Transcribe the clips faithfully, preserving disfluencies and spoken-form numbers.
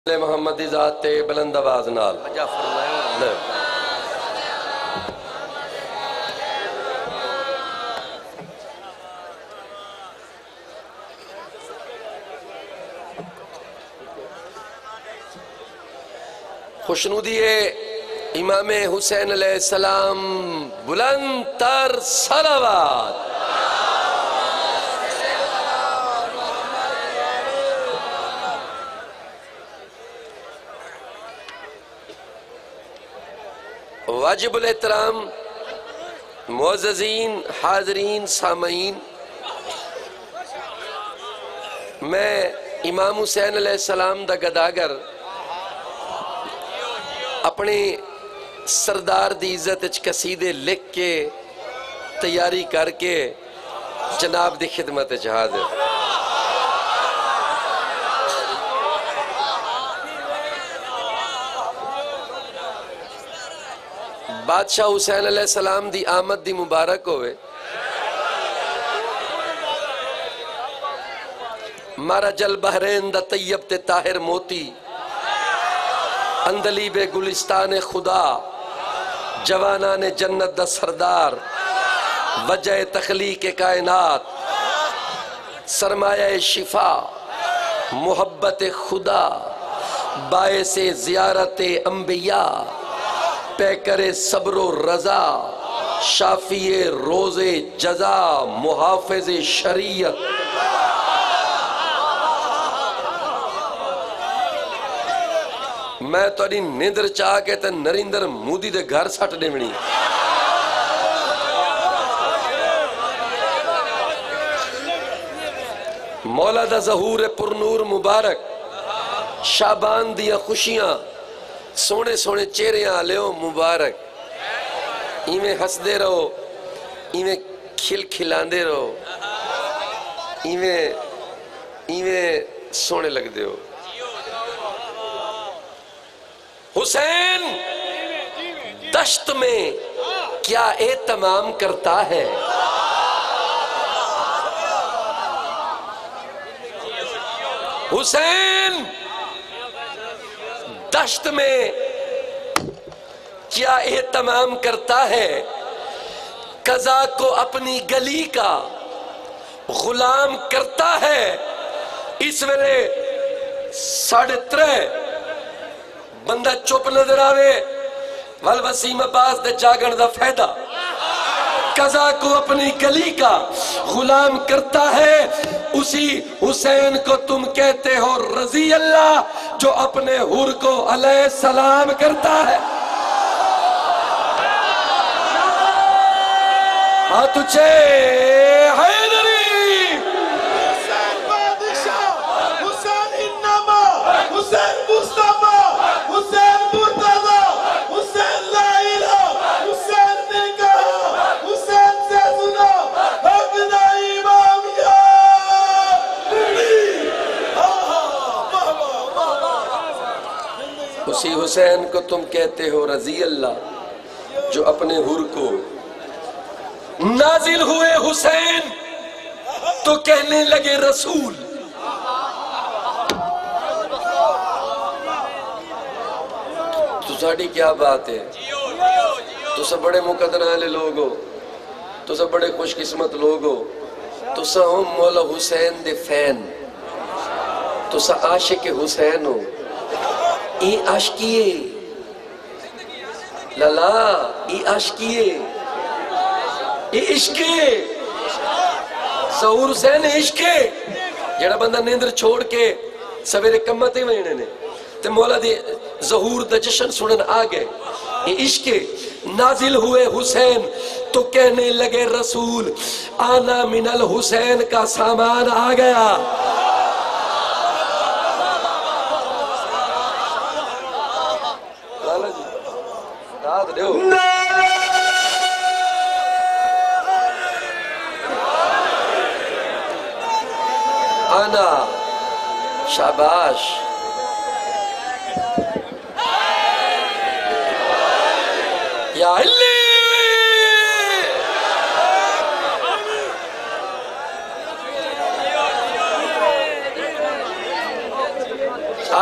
محمد دی ذات تے بلند آواز نال خوشنودی امام حسین علیہ السلام بلند تر صلوات واجب الاحترام معززین حاضرین سامعین، میں امام حسین علیہ السلام دا گداگر اپنے سردار دی عزت اچ قصیدے لکھ کے تیاری کر کے جناب دی خدمت اچ حاضر۔ بادشاہ حسین علیہ السلام دی آمد دی مبارک ہوئے، مارا جل بحرین دا طیب تے طاہر موتی، اندلیب گلستان خدا، جوانان جنت دا سردار، وجہ تخلیق کائنات، سرمایہ شفا، محبت خدا، باعث زیارت انبیاء، پیکر صبر و رضا، شافی روز جزا، محافظ شریعت، میں تو انہیں نیندر چاہ کے تے نریندر مودی دے گھر سٹ دیونی۔ مولا دا ظہور پر نور مبارک، شابان دیا خوشیاں، سونے سونے چہریاں لیو مبارک، ایمیں ہس دے رہو، ایمیں کھل کھلان دے رہو، ایمیں ایمیں سونے لگ دے ہو۔ حسین دشت میں کیا اہتمام کرتا ہے؟ حسین دشت میں کیا اہتمام کرتا ہے؟ قضا کو اپنی گلی کا غلام کرتا ہے۔ اس ویلے ساڑھے ترے بندہ چپ نظر آوے، والوسیم عباس دے جاگن دا فیدہ، قضا کو اپنی گلی کا غلام کرتا ہے۔ اسی حسین کو تم کہتے ہو رضی اللہ، جو اپنے حر کو علیہ السلام کرتا ہے۔ ہاں تجھے حیدری، حسین بادشاہ، حسین انما، حسین مصطفیٰ، حسین مرتضی، حسین لا الہ، حسین نے کہا، حسین سے سنا، حقنا امام یا اسی حسین کو تم کہتے ہو رضی اللہ، جو اپنے حر کو نازل ہوئے حسین تو کہنے لگے رسول۔ تو ساڑھی کیا بات ہے؟ تو سب بڑے مقدر والے لوگ ہو، تو سب بڑے خوش قسمت لوگ ہو، تو سب ہم مولا حسین دے فین، تو سب عاشق حسین ہو۔ ای عاشقیے لالا، ای عاشقیے، ای عشقے، ظہور حسین عشقے، جڑا بندہ نیندر چھوڑ کے سویرے کمتے وینے نے تے مولا دی ظہور دا جشن سنن آگئے۔ ای عشقے نازل ہوئے حسین تو کہنے لگے رسول، آنا من الحسین کا سامان آ گیا۔ آنا شاباش، یا علی،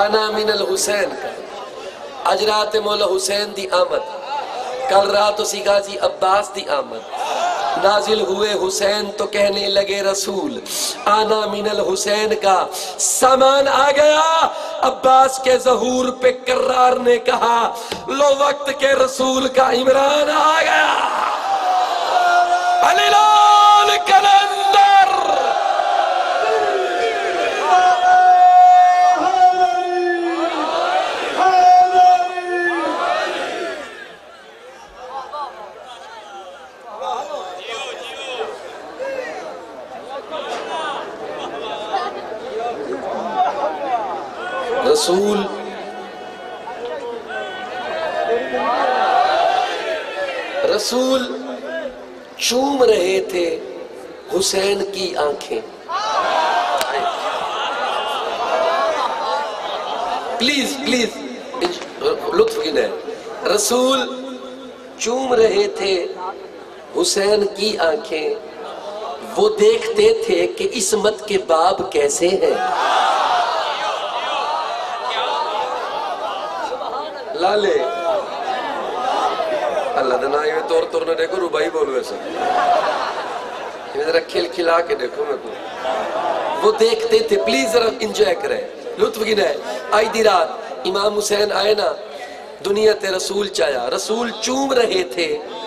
آنا من الحسین کا اج رات مولا حسین دی آمد کل رات اسی غازی عباس دی آمد نازل ہوئے حسین تو کہنے لگے رسول آنا من الحسین کا سامان آ گیا عباس کے ظہور پہ کرار نے کہا لو وقت کے رسول کا عمران آ گیا علی لال کلندر رسول رسول چوم رہے تھے حسین کی آنکھیں پلیز پلیز لطف گنے رسول چوم رہے تھے حسین کی آنکھیں وہ دیکھتے تھے کہ عصمت کے باب کیسے ہیں لالے اللہ دنائی میں طور طور نہ دیکھو روبائی بولو ایسا یہ ذرا کھل کھلا کے دیکھو میں کو وہ دیکھتے تھے پلیز ذرا انجوائے کریں لطف گنا ہے آئی دی رات امام حسین آئے نا دنیا تے رسول چایا رسول چوم رہے تھے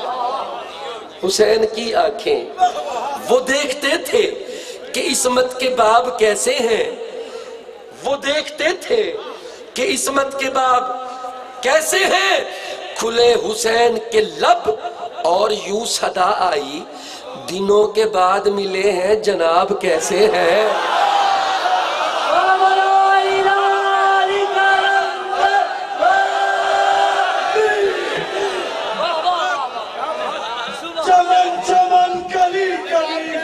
حسین کی آنکھیں وہ دیکھتے تھے کہ عصمت کے باب کیسے ہیں وہ دیکھتے تھے کہ عصمت کے باب کیسے ہیں کھلے حسین کے لب اور یوں صدا آئی دنوں کے بعد ملے ہیں جناب کیسے ہیں چمن چمن کلی کلی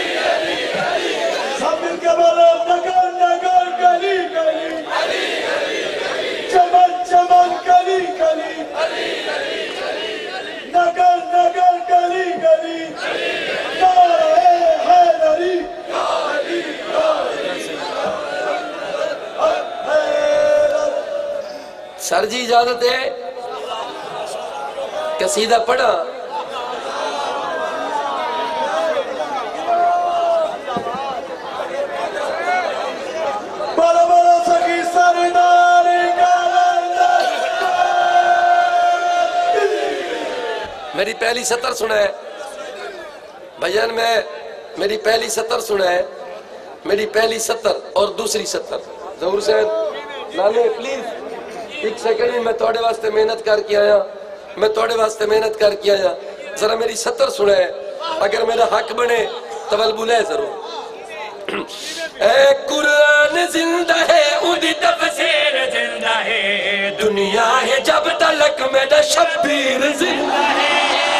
سب مل کے بولو نگر نگر کلی کلی چمن چمن کلی کلی نگر نگر کلی کلی نعرہ حیدری سر جی اجازت ہے قصیدہ پڑھا بڑا بڑا سکی سرداری میری پہلی سطر سنا ہے بھائیان میں میری پہلی سطر سنا ہے میری پہلی سطر اور دوسری سطر ظہور حسین نانے پلیز ایک سیکنڈ میں میں توڑے واسطے محنت کر کے آیا میں توڑے واسطے محنت کر کے آیا ذرا میری سطر سنا ہے اگر میرا حق بنے تول بولے ضرور اے قرآن زندہ ہے اندھی تفسیر زندہ ہے دنیا ہے جب تلک میرا شبیر زندہ ہے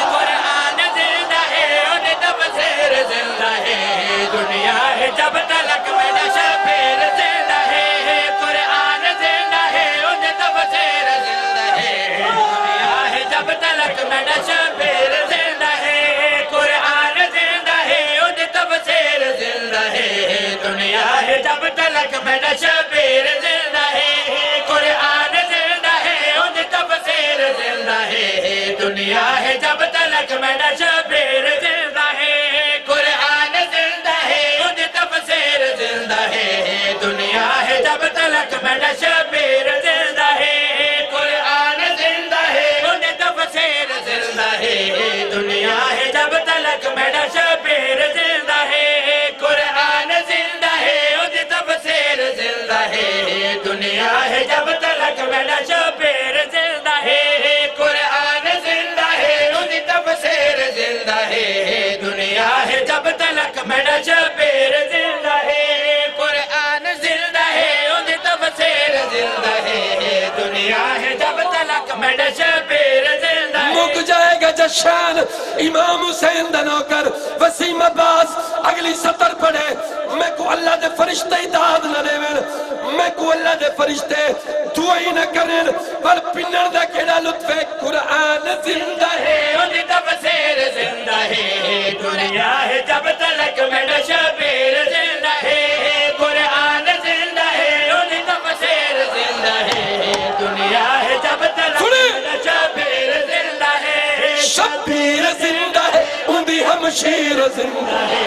قرآن زندہ ہے اندھی تفسیر زندہ ہے دنیا ہے جب تلک میرا شبیر زندہ ہے قرآن زندہ ہے اندھی تفسیر زندہ ہے دنیا ہے جب تلک میرا شبیر زندہ ہے قرآن زندہ ہے اندھی تفسیر زندہ ہے دنیا ہے جب تلک میرا شبیر زندہ ہے قرآن زندہ ہے اندھی تفسیر زندہ ہے دنیا ہے جب تلک میرا شبیر زندہ ہے قرآن زندہ ہے اندھی تفسیر زندہ ہے دنیا ہے جب تلک میرا شبیر زندہ ہے قرآن زندہ ہے اندھی تفسیر زندہ ہے دنیا ہے جب تلک میرا شبیر زندہ ہے قرآن زندہ ہے اندھی تفسیر زندہ ہے دنیا ہے جب تلک میرا شبیر زندہ ہے قرآن زندہ ہے اندھی تفسیر زندہ ہے دنیا ہے جب تلک میرا شبیر زندہ ہے قرآن زندہ ہے اندھی تفسیر زندہ ہے دنیا ہے جب تلک میرا شبیر زندہ ہے مک جائے گا جشان امام حسین دا نوکر وسیم عباس اگلی سطر پڑھے میں کو اللہ دے فرشتے داد نہ دے میں کو اللہ دے فرشتے دعائی نہ کریں پر پنر دا کیڑا لطف ہے قرآن زندہ ہے اندھی تفسیر زندہ ہے دنیا ہے جب تلک میرا شبیر زندہ ہے قرآن زندہ ہے اندھی تفسیر زندہ شمشیر زندہ ہے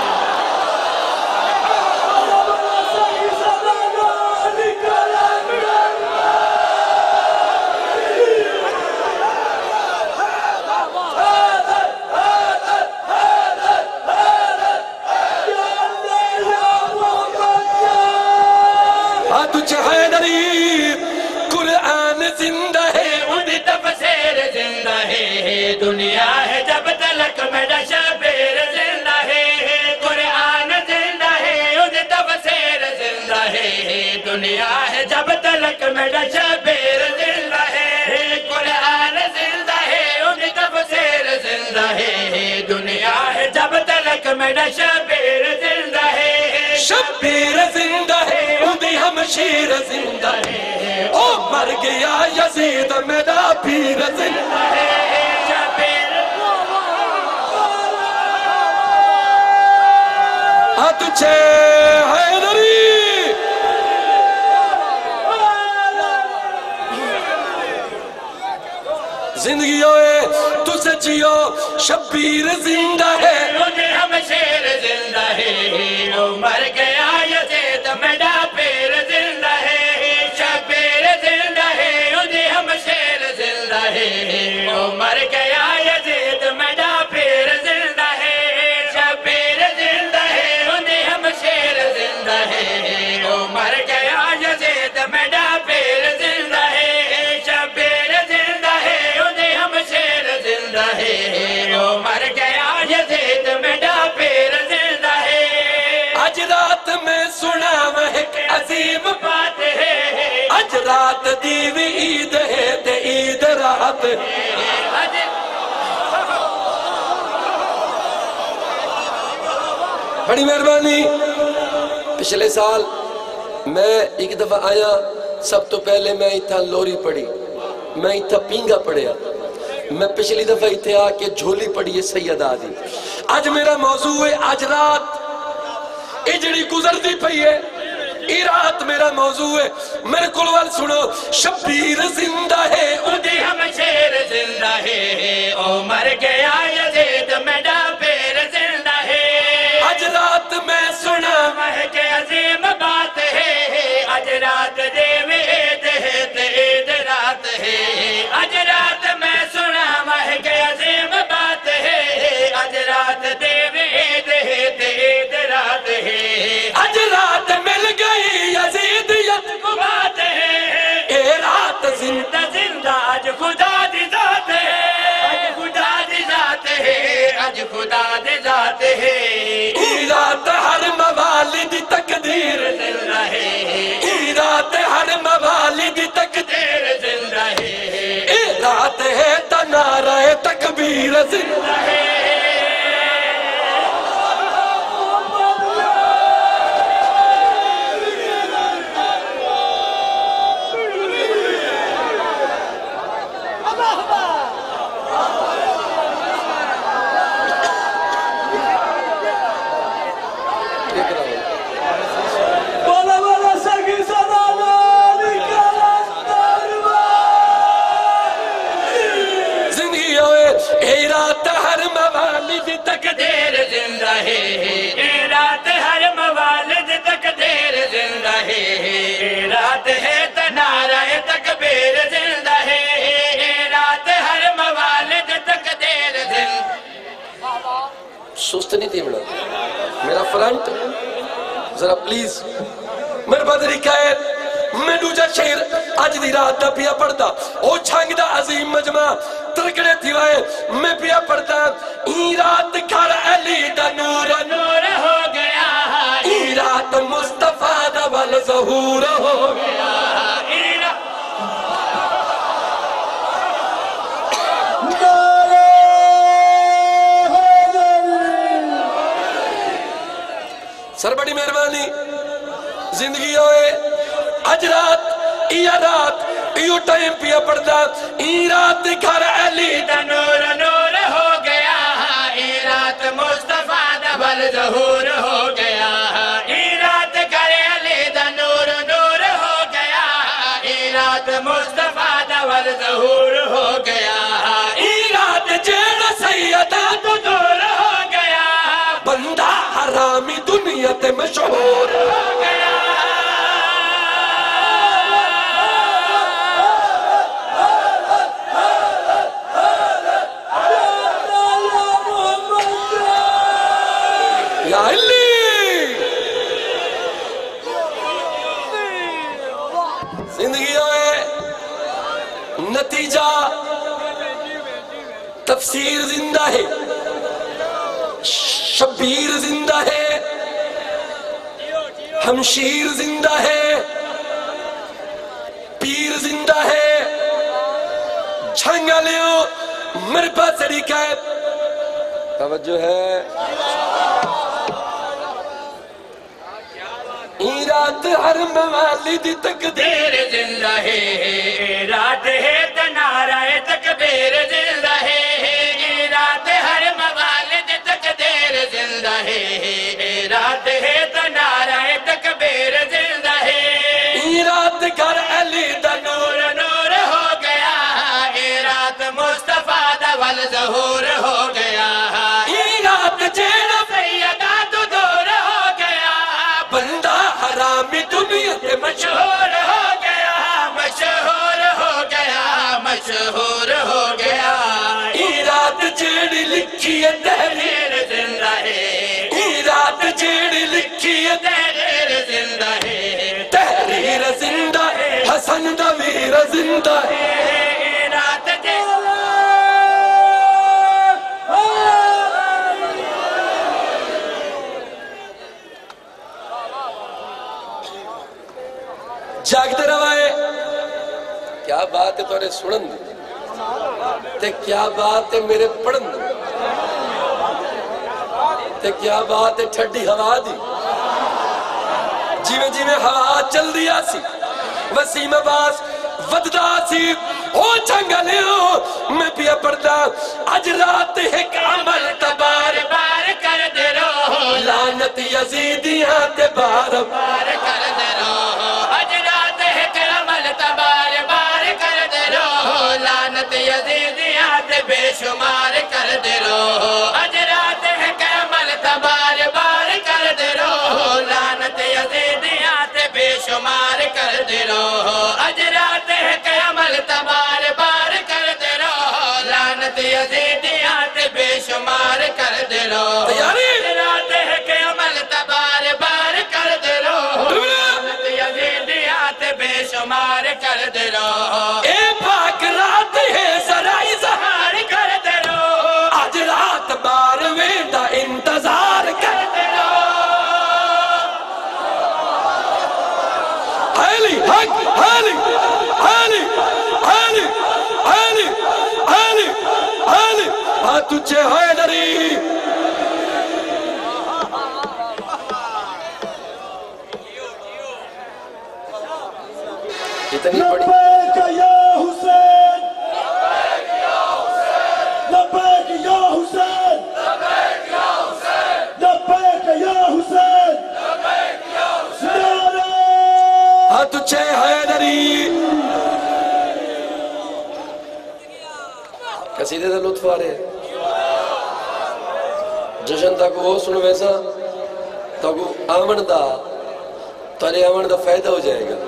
تجھ حیدری قرآن زندہ ہے ان تفسیر زندہ ہے دنیا ہے جب تلک میرا شبیر زندہ ہے قرآن زندہ ہے ان تفسیر زندہ ہے دنیا ہے جب تلک میرا شبیر زندہ ہے قرآن زندہ ہے ان تفسیر زندہ ہے دنیا ہے جب تلک میرا شبیر زندہ ہے شبیر زندہ ہے اندھی ہمشیر زندہ ہے او مر گیا یزید میرا پیر زندہ ہے شبیر ہاں تجھے حیدری زندگی ہوئے تجھے جیو شبیر زندہ ہے انہیں ہم شیر زندہ ہے وہ مر گیا یزید میرا پیر زندہ ہے شبیر زندہ ہے انہیں ہم شیر زندہ ہے وہ مر گیا یزید میرا پیر زندہ ہے شبیر زندہ ہے انہیں ہم شیر زندہ ہے وہ مر گیا یزید میرا پیر زندہ ہے شبیر زندہ ہے انہیں ہم شیر زندہ ہے وہ مر گیا یزید میرا پیر زندہ ہے آج رات میں سنا مہک عظیم بات ہے آج رات دیوی عید ہے تے عید رات بڑی مہربانی پچھلے سال میں ایک دفعہ آیا سب تو پہلے میں اتھا لوری پڑھی میں اتھا پینگا پڑھیا میں پچھلی دفعہ اتھے آ کے جھولی پڑھی ہے سیدہ دی آج میرا موضوع ہے آج رات اجڑی گزر دی پئی ہے ای رات میرا موضوع ہے میرے کلوال سنو شبیر زندہ ہے انہیں ہم شیر زندہ ہے او مر گیا یزید میرا پیر زندہ ہے آج رات میں سنا مہک عظیم بات ہے آج رات دیو عید ہے تے عید رات ہے آج رات میں سنا مہک عظیم بات ہے آج رات دیو عید ہے تے عید رات ہے آج رات مل گئی یزیدیت کو بات ہے اے رات زندہ زندہ زندہ آج خدا دی ذات ہے آج خدا دی ذات ہے آج خدا دی ذات ہے ای رات ہر موالد تقدیر زندہ ہے ای رات ہر موالد تقدیر تیر زندہ ہے اے رات ہے تنارہ تکبیر زندہ ہے Bola bola sagi sadana nikalan darbar زندگی ہوئے اے رات ہر موالد تقدیر زندہ ہے اے رات ہر موالد تقدیر زندہ ہے اے رات ہے تنارہ تکبیر زندہ ہے اے رات ہر موالد تقدیر زندہ سست نہیں تھی بڑا میرا فرنٹ ذرا پلیز میرے بدری کہے میں دوجہ شہر آج دی رات دا پیا پڑھتا او چھنگ دا عظیم مجمع ترکڑے تھی وائے میں پیا پڑھتا ای رات گھر علی دا نور نور ہو گیا ای رات مصطفیٰ دا ول ظہور ہو گیا اے رات سر بڑی مہربانی زندگی ہوئے آج رات یا رات ایو ٹائم پیا پڑھتا ای رات گھر علی دا نور نور ہو گیا ای رات مصطفیٰ دا بل ظہور ہو گیا ای رات گھر علی دا نور نور ہو گیا ای رات مصطفیٰ دا بل ظہور ہو گیا ای رات جیڑا سیدہ تو دور ہو گیا دنیا تے مشہور ہو گیا یا علی زندگی ہے نتیجہ تفسیر زندہ ہے شبیر زندہ ہے ہمشیر زندہ ہے پیر زندہ ہے جھنگا لیو میرے پاس طریقہ ہے توجہ ہے رات ہر موالد تقدیر زندہ ہے رات ہے تنارہ تکبیر زندہ ہے رات ہر موالد تقدیر زندہ ہے رات ہے تنارہ تکبیر زندہ ہے رات گھر علی دا نور نور ہو گیا رات مصطفیٰ دا والظہور ہو گیا رات جیڑا سیدہ تو دور ہو گیا بندہ حرامی دنیا تے مشہور ہو گیا مشہور ہو گیا مشہور ہو گیا رات جیڑی لکھی ہے تحریر تحریر زندہ ہے رات جیڑی لکھی ہے تحریر زندہ ہے تحریر زندہ ہے حسن دا ویر زندہ ہے رات دے جاگتے روائے کیا بات ہے تورے سنن تے کیا بات ہے میرے پڑھن تے کیا بات ہے ٹھڈی ہوا دی جیویں جیویں ہوا چل دیا سی وسیم عباس وددا سی او جھنگا لیو میں پیا پڑھتا آج رات ایک عمل تبار بار کر دے رو لعنت یزیدیاں تے بار بار کر دے رو آج رات ہے کرمل تبار بار کر دے رو لعنت یزیدیات بے شمار کر دے رو آج رات ہے کرمل تبار بار کر دے رو لعنت یزیدیات بے شمار کر دے رو آج رات ہے کرمل تبار بار کر دے رو لعنت یزیدیات بے شمار کر دے رو تیاری رات ہے کرمل تبار بار کر دے رو لعنت یزیدیات بے شمار کر دے رو اے پاک رات ہے ذرا اظہار کر دے رو آج رات بارویں دا انتظار کر دے رو علی حق علی علی علی علی علی علی آ تجھے حیدری اتنی بڑی لبیک یا حسین لبیک یا حسین لبیک یا حسین نعرہ آ تجھے حیدری قصیدے دا لطف آ رہے جشن تاکو وہ سنو ویسا تاکو آمن دا تانے آمن دا فائدہ ہو جائے گا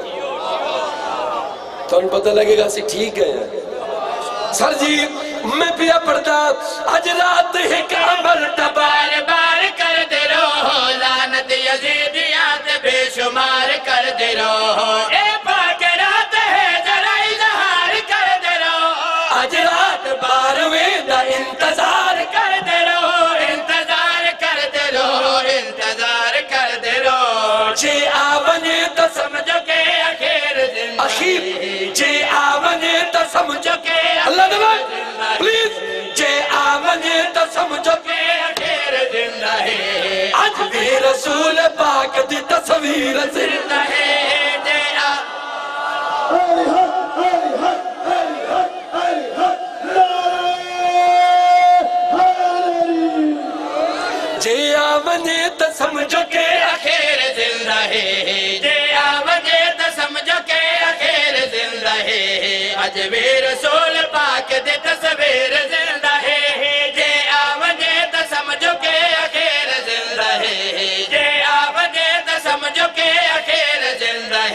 تو ان پتہ لگے گا سی ٹھیک ہے سر جی میں پیا پڑھتا آج رات ایک عمل تبار بار بار کر دے رو لعنت یزیدیات بے شمار کر دے رو اے پاک رات ہے ذرا اظہار کر دے رو آج رات بارویں دا انتظار کر دے رو انتظار کر دے رو انتظار کر دے رو جے آونے تا سمجھو کہ اخیر زندہ اخیر جے آونے تا سمجھو کہ اللہ دبائے پلیز جے آونے تا سمجھو کہ اخیر زندہ ہے آج بھی رسول پاک دی تصویر زندہ زندہ ہے جے آ علی حق علی حق علی حق علی حق نعرہ حیدری جے آونے تا سمجھو کہ اخیر زندہ ہے جے آوجے تو سمجھو کہ اخیر زندہ ہے آج بھی رسول پاک دے تصویر زندہ ہے جے آوجے تو سمجھو کہ اخیر زندہ ہے جے آوجے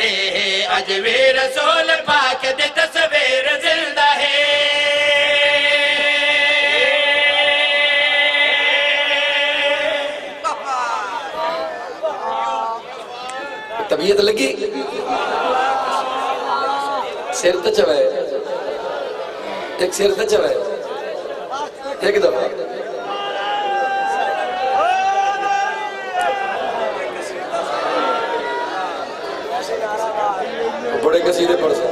ہے اج بھی رسول پاک دی تصویر زندہ ہے طبیعت لگی سیر تا چوائے ایک سیر تا چوائے ایک دفعہ بڑے قصیدے پڑھ سکتے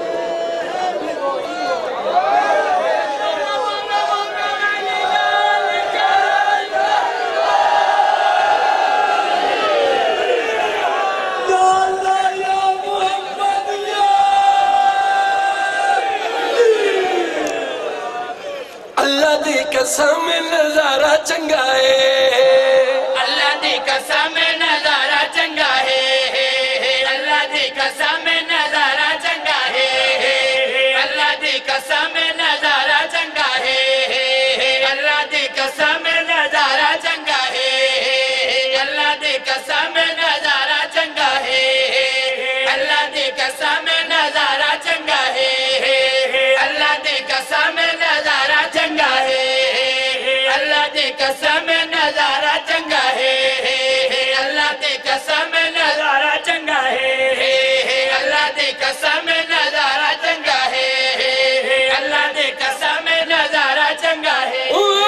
قسم نظارہ چنگا ہے اللہ دی قسم نظارہ چنگا ہے اللہ دی قسم نظارہ چنگا ہے اللہ دی قسم نظارہ چنگا ہے اللہ دی قسم نظارہ چنگا ہے اللہ دی قسم نظارہ چنگا ہے اللہ دی قسم نظارہ چنگا ہے اللہ دی قسم نظارہ چنگا ہے اللہ دی قسم نظارہ چنگا ہے اللہ دی قسم نظارہ چنگا ہے اللہ دی قسم نظارہ چنگا ہے اللہ دی قسم نظارہ چنگا ہے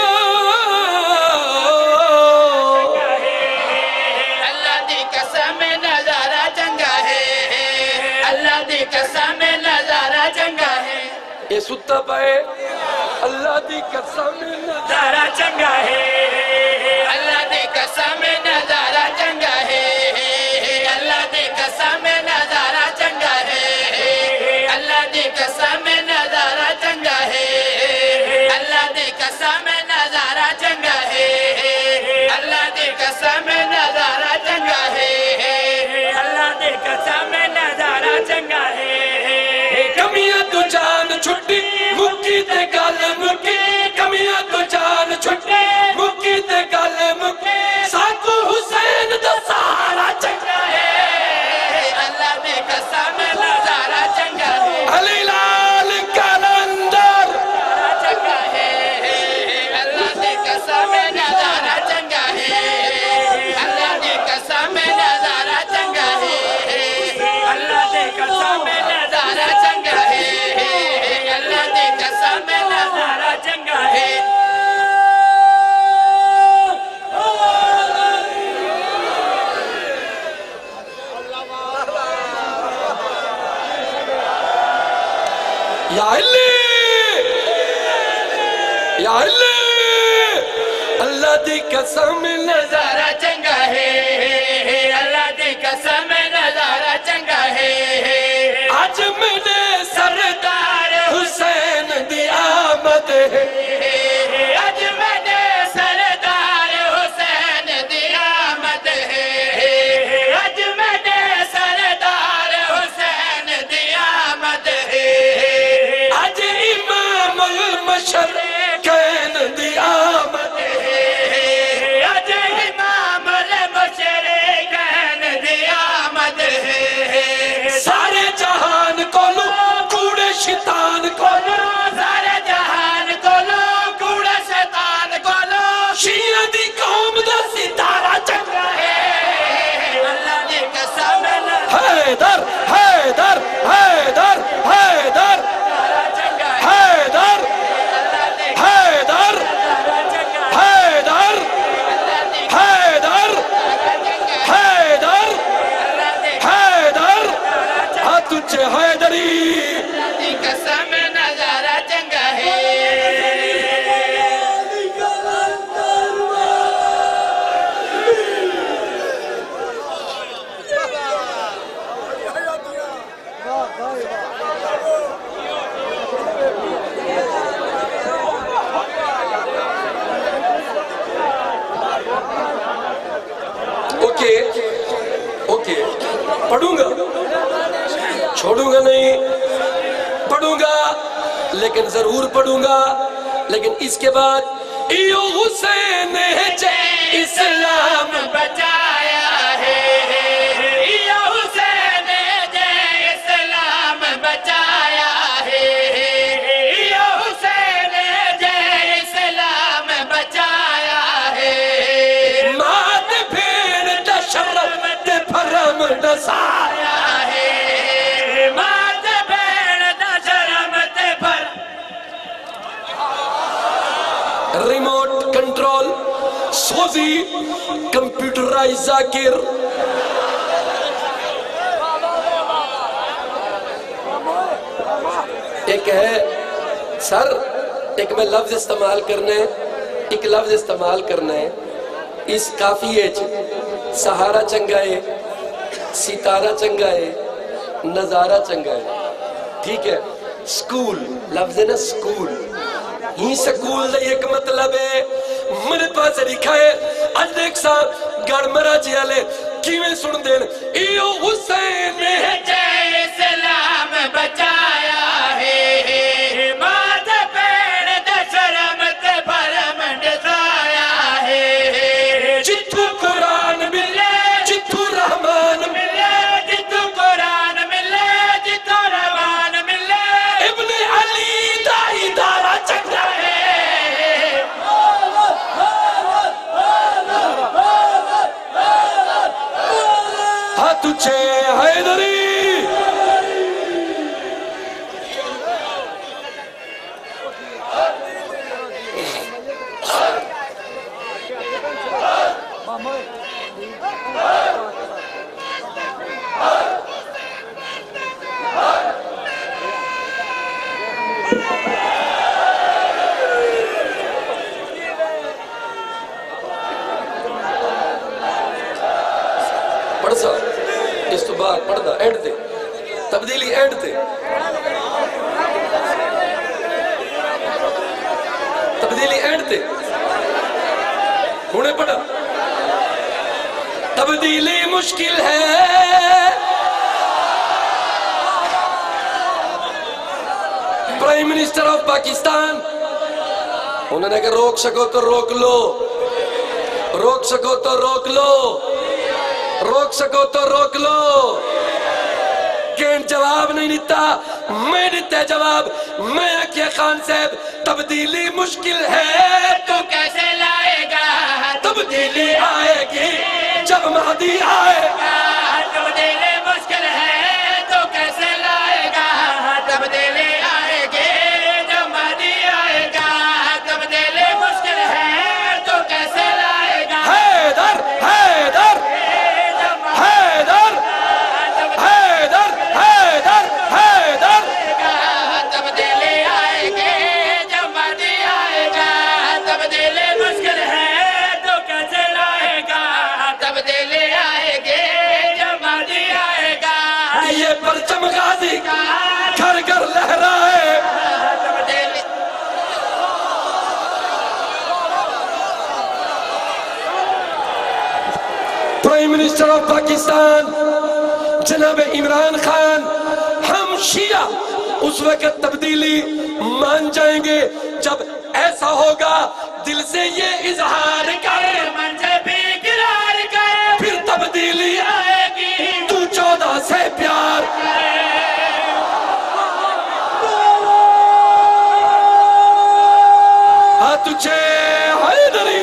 اللہ دی قسم نظارہ چنگا ہے اللہ دی قسم نظارہ چنگا ہے یہ ستا پائے اللہ دی قسم نظارہ چنگا ہے اللہ دی قسم نظارہ چنگا ہے اللہ دی قسم نظارہ چنگا ہے اللہ دی قسم نظارہ چنگا ہے اللہ دی قسم نظارہ چنگا ہے اللہ دی قسم نظارہ چنگا ہے اللہ دی قسم نظارہ چنگا ہے کمیاں تو جان چھٹی مکی تے گل مکی کمیاں تو جان چھٹی مکی تے گل مکی ساکو حسین دا سہارا چنگا ہے اللہ دی قسم نظارہ چنگا ہے علی لال کلندر چنگا ہے اللہ دی قسم نظارہ چنگا ہے اللہ دی قسم نظارہ چنگا ہے اللہ دی قسم نظارہ چنگا ہے اللہ دی قسم نظارہ چنگا ہے یا علی یا علی اللہ دی قسم نظارہ چنگا ہے اللہ دی قسم نظارہ چنگا ہے آج میرے سردار حسین دی آمد ہے آج میرے سردار حسین دی آمد ہے آج میرے سردار حسین دی آمد ہے آج امام المشرقین دی آمد ہے آج امام المشرقین دی آمد ہے سارے جہان کو لو کوڑے شیطان کو لو سارے جہان کو لو کوڑے شیطان کو لو شیعہ دی قوم دا ستارہ چنگا ہے اللہ دی قسم حیدر حیدر حیدر حیدر چنگا حیدر اللہ دی حیدر چنگا حیدر اللہ دی حیدر چنگا حیدر اللہ دی حیدر ہاں تجھے حیدری اللہ دی قسم نظارہ چنگا ہے اوکے اوکے پڑھوں گا چھوڑوں گا نہیں پڑھوں گا لیکن ضرور پڑھوں گا لیکن اس کے بعد ایو حسین جے اسلام بچایا ہے یا حسین جے خوزی کمپیوٹرائز ذاکر ایک ہے سر ایک میں لفظ استعمال کرنا ہے ایک لفظ استعمال کرنا ہے اس کافی ہے سہارا چنگا ہے ستارہ چنگا ہے نظارہ چنگا ہے ٹھیک ہے سکول لفظ ہے نا سکول ہی سکول دا ایک مطلب ہے میرے پاس لکھا ہے آج ایک سا گڑ مرا جیا لے کیویں سن دین ایو حسین نے جے سلام بچایا ہے مات پیڑ دشرم تے برم ڈسایا ہے جتھو قرآن ملے جتھو رحمان ملے جتھو قرآن ملے جتھو رحمان ملے ابن علی دا ادارہ چنگا ہے ہاتھ اچھے حیدری پڑھ سا اس تو بعد پڑھ دا اینڈ دے تبدیلی اینڈ دے تبدیلی اینڈ دے ہونے پڑھا تبدیلی مشکل ہے پرائم منسٹر آف پاکستان انہوں نے کہا روک سکو تو روک لو روک سکو تو روک لو روک سکو تو روک لو کین جواب نہیں دیتا میں دیتا جواب میں آکیا خان صاحب تبدیلی مشکل ہے تو کیسے لائے گا تبدیلی آئے گی جب مہدی آئے گا تبدیلی مشکل ہے تو کیسے لائے گا تبدیلی آئے گی جب مہدی آئے گا تبدیلی مشکل ہے تو کیسے لائے گا حیدر حیدر حیدر حیدر حیدر حیدر تبدیلی آئے گی جب مہدی آئے گا تبدیلی مشکل ہے تو کیسے لائے گا تبدیلی آئے گی جب مہدی آئے گا یہ پرچم غازی گھر گھر لہرائے تبدیلی پرائم منسٹر آف پاکستان جناب عمران خان ہم شیعہ اس وقت تبدیلی مان جائیں گے جب ایسا ہوگا دل سے یہ اظہار کرے من سے بھی قرار کرے پھر تبدیلی آئے گی تو چودہ سے پیار ہاتھ اچھے حیدری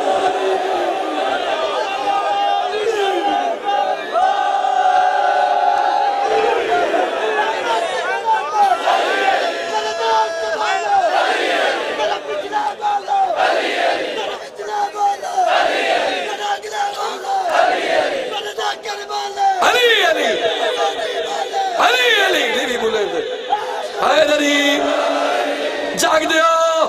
علی علی علی علی نہیں بھی بولیں دے حیدری جاگ دیو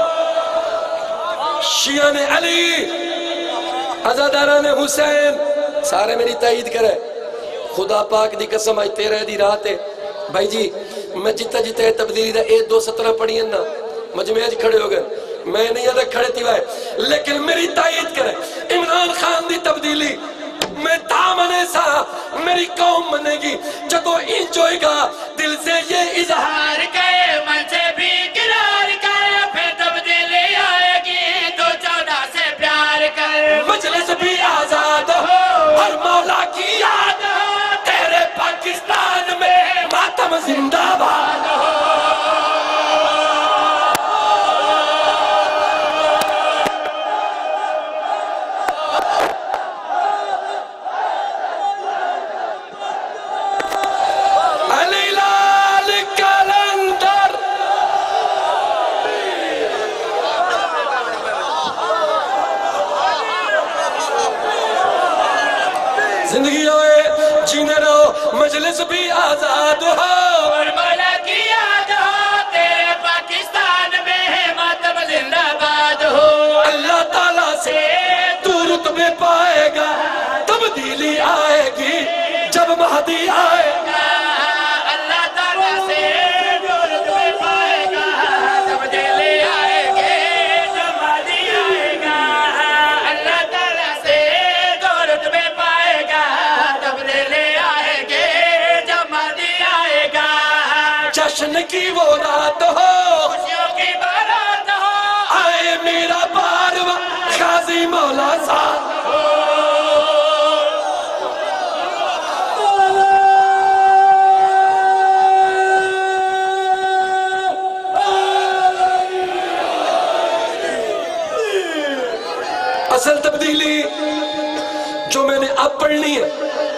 شیعہ نے علی عزادارہ نے حسین سارے میری تائید کرے خدا پاک دی قسم آئی تیرہ دی رات ہے بھائی جی میں جتا جتا ہے تبدیلی دا ایک دو سترہ پڑھی ہیں نا مجمع آج کھڑے ہو گئے میں نہیں یادہ کھڑے تھی وائے لیکن میری تائید کرے عمران خان دی تبدیلی میں دامنے سا میری قوم منے گی جگو انجوئے گا دل سے یہ اظہار کرے من سے بھی قرار کرے پھر تبدیلی آئے گی تو چودہ سے پیار کرے مجلس بھی آزاد ہو ہر مولا کی یاد ہو تیرے پاکستان میں ماتم زندہ باد ہو علی لال کلندر مجلس بھی آزاد ہو اور مولا کی یاد ہو تیرے پاکستان میں ماتم زندہ باد ہو اللہ تعالیٰ سے تو رتبے پائے گا تبدیلی آئے گی جب مہدی آئے گا اللہ تعالیٰ سے جو رتبے پائے گا تبدیلی آئے گی جب مہدی آئے گا اللہ تعالیٰ سے جو رتبے پائے گا تبدیلی آئے گی جب مہدی آئے گا جشن کی وہ رات ہو خوشیوں کی بارات ہو آئے میرا بارواں غازی مولا صاحب اصل تبدیلی جو میں نے اب پڑھنی ہے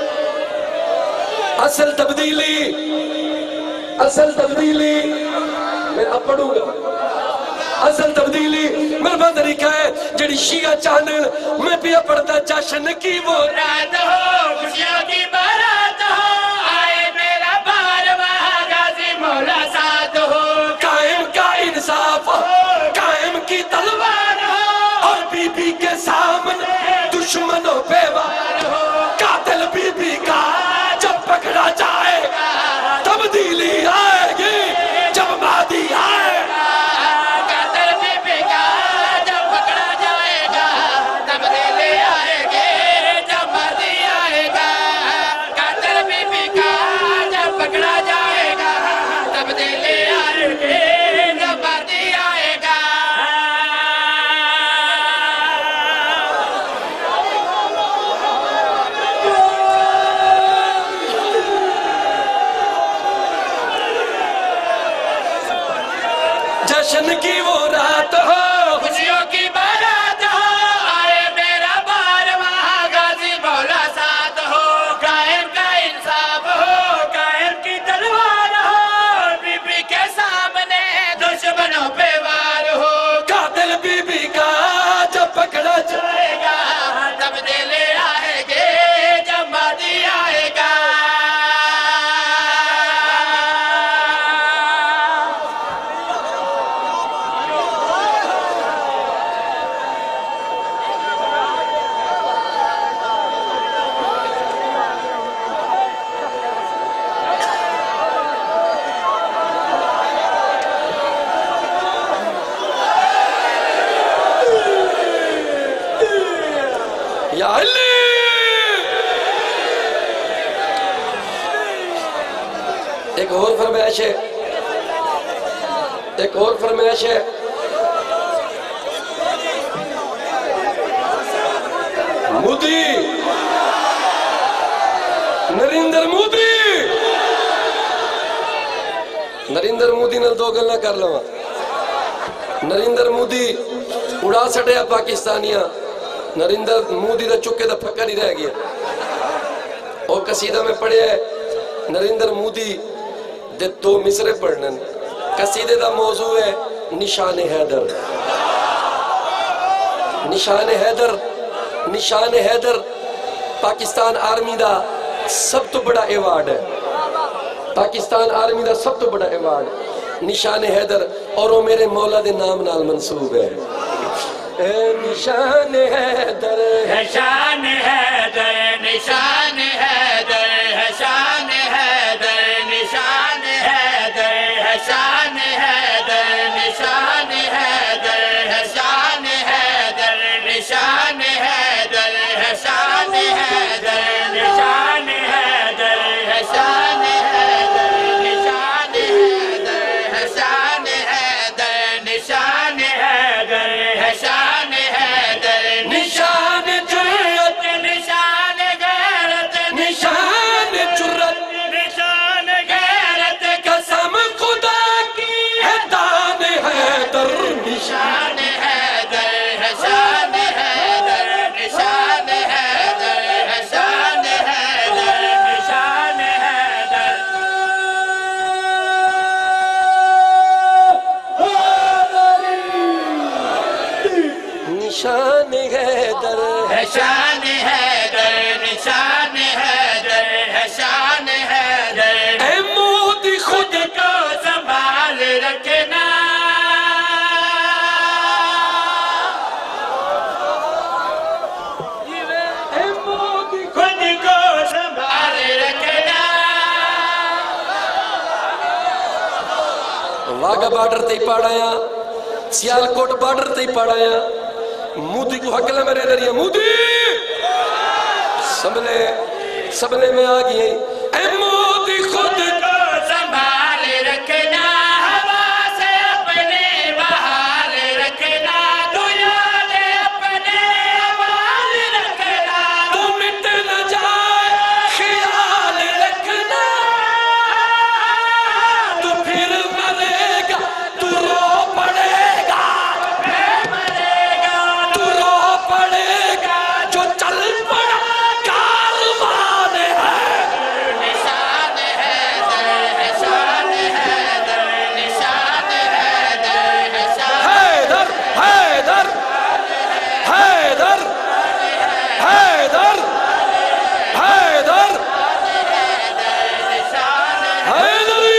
اصل تبدیلی اصل تبدیلی میں اب پڑھوں گا اصل تبدیلی میرے بعد طریقہ ہے جڑی شیعہ چینل میں بھی پڑھتا جشن کی وہ رات ہو خوشیوں کی بارات ہو آئے میرا بارواں غازی مولا ساتھ ہو قائم کا انصاف ہو قائم کی تلوار ہو اور بی بی کے سامنے دشمنوں پہ وار ہو قاتل بی بی کا جب پکڑا جائے گا تبدیلی آئے گی جب مہدی آئے گا قاتل بی بی کا جب پکڑا جائے گا تبدیلی آئے گی جب مہدی آئے گا قاتل بی بی کا جب پکڑا جائے گا تبدیلی آئے گی جب مہدی آئے گا جشن کی وہ رات ہو خوشیوں کی بارات ہو آئے میرا بارواں غازی مولا ساتھ ہو قائم کا انصاف ہو قائم کی تلوار ہو بی بی کے سامنے دشمنوں پہ وار ہو قاتل بی بی کا جب پکڑا جائے گا تبدیلی آئے گی جب مہدی آئے گا یا علی ایک اور فرمائش ہے ایک اور فرمائش ہے مودی نریندر مودی نریندر مودی نے دو گلنا کر لوا نریندر مودی اڑا سٹیا پاکستانیاں نریندر مودی دا چکے دا پھکا نہیں رہ گیا اور قصیدہ میں پڑھے ہے نریندر مودی دے دو مصرے پڑھنے قصیدے دا موضوع ہے نشان حیدر نشان حیدر نشان حیدر پاکستان آرمی دا سب تو بڑا ایوارڈ ہے پاکستان آرمی دا سب تو بڑا ایوارڈ نشان حیدر اور وہ میرے مولا دے نام نال منصوب ہے اے نشان حیدر ہے شان حیدر نشان حیدر ہے شان حیدر نشان حیدر ہے شان حیدر نشان حیدر ہے شان حیدر نشان حیدر ہے شان حیدر نشان حیدر ہے شان حیدر نشان حیدر ہے شان حیدر نشان حیدر ہے شان حیدر نشان جرت نشان غیرت نشان جرت نشان غیرت قسم خدا کی ہے دان حیدر نشان شان حیدر ہے شان حیدر نشان حیدر ہے شان حیدر نشان حیدر نشان حیدر ہے شان حیدر نشان حیدر ہے شان حیدر واگا بارڈر تے ہی پاڑایا سیالکوٹ بارڈر تے ہی پاڑایا مودی کو حقلہ میرے ذریعے مودی سبلے سبلے میں آگئی اے مودی خود کو سنبھال رکھنا ہوا سے اپنے بحال رکھنا تو یاد اپنے حوال رکھنا تو مٹ نہ جائے خیال رکھنا تو پھر مرے گا تو رو پڑے گا مرے گا تو رو پڑے گا جو چل پڑا کاروان ہے نشان ہے در نشان ہے در نشان ہے در نشان حیدر حیدر حیدر حیدر حیدر حیدری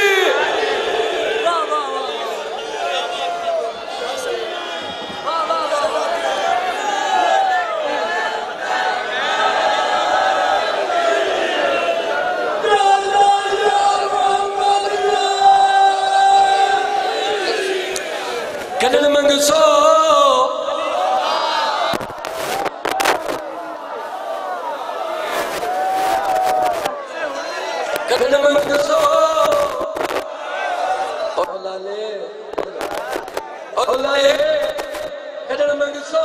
کدن منگسو کدن منگسو اولالے اولالے کدن منگسو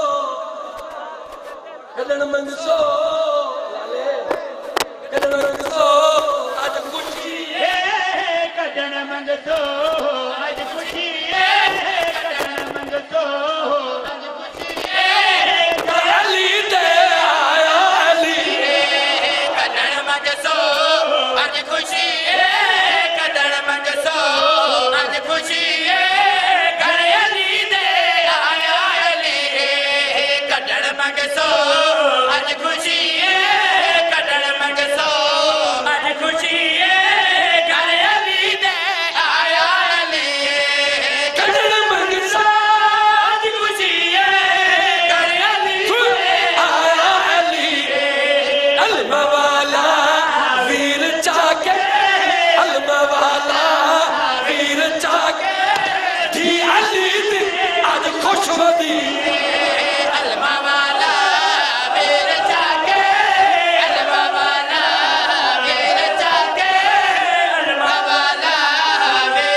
کدن منگسو اولالے کدن منگسو آج خوشی ہے کڈن منگسو اج خوشی ہے کڈن منگسو اج خوشی ہے علی دے آیا علی کڈن منگسو اج خوشی ہے کڈن منگسو اج خوشی ہے گھر علی دے آیا علی کڈن منگسو اج خوشی ہے کڈن منگسو اج خوشی ہے گھر علی دے آیا علی کدن منگسو اج خوشی ہے گھر علی دے آیا علی علم والا ویر چاکے علم والا ویر چاکے دی علی دی آج خوش ودی علمہ والا میرے چاکے علمہ والا میرے چاکے علمہ والا میرے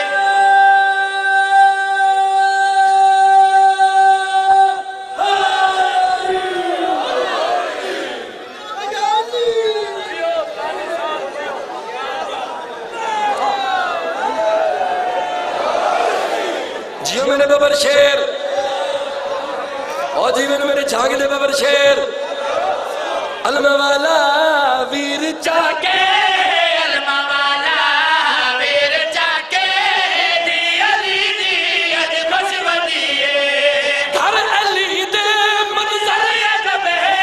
جیو میں نے ببر شیر اور جیو میں نے میرے جھاگ دے ببر شیر علم والا ویر چاکے علمہ والا میرے چاکے دی علی دی اج خوش ودیے گھر علی دے منظر جب ہے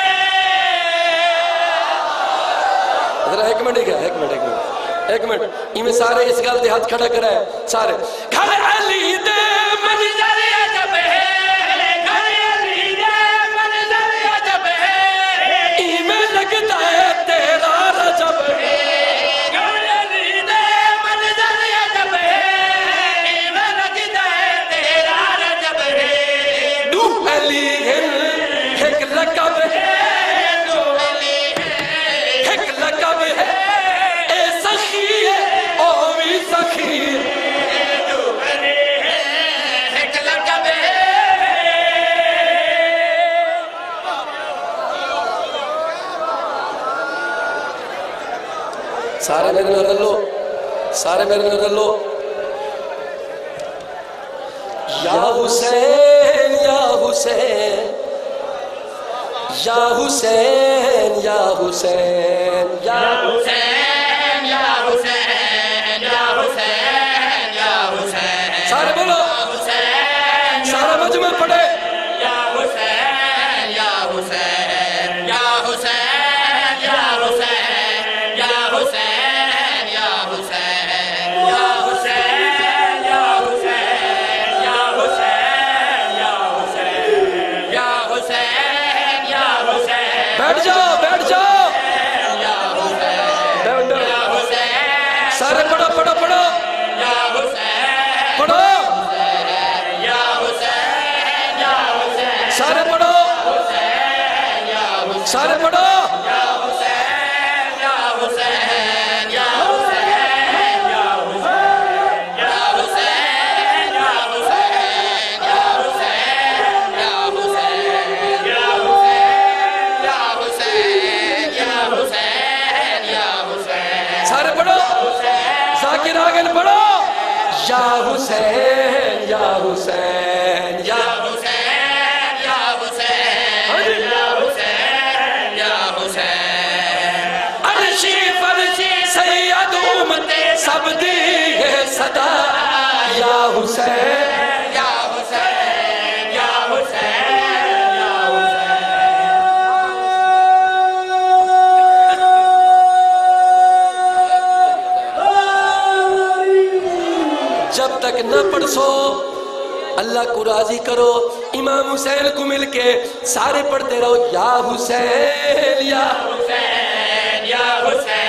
ذرا ایک منٹ گیا ایک منٹ ایک منٹ ایک منٹ یہ میں سارے اس گل دے ہاتھ کھڑا کرا ہے سارے گھر علی دے منظر جب ہے گھر علی دے منظر جب ہے ای میں لگتا ہے تیرا رجب گھر علی دے منظر جب ہے میں لگتا ہے تیرا رجب ہے دو علی ہن ایک لقب ہے تو علی ہے ایک لقب ہے اے سخی ہے او بھی سخی ہے تو علی ہے ایک لقب ہے سارے میرے نظر لو سارے میرے نظر لو یا حسین یا حسین یا حسین یا حسین یا حسین یا حسین یا حسین یا حسین سارے بولو حسین سارا مجمع پڑھے یا حسین یا حسین یا حسین یا حسین یا حسین یا حسین یا حسین یا حسین یا حسین یا حسین یا حسین یا حسین بیٹھ جاؤ بیٹھ جاؤ یا حسین سارے پڑھو یا حسین یا حسین یا حسین یا حسین یا حسین یا حسین یا حسین یا حسین یا حسین یا حسین یا حسین سارے پڑھو ذاکر آگن پڑھو یا حسین یا حسین یا حسین یا حسین یا حسین یا حسین عرشی فرشی سید امت سب دی ہے صدا یا حسین یا حسین یا حسین یا جب تک نہ پڑھ سو اللہ کو راضی کرو امام حسین کو مل کے سارے پڑھتے رہو یا حسین یا حسین یا حسین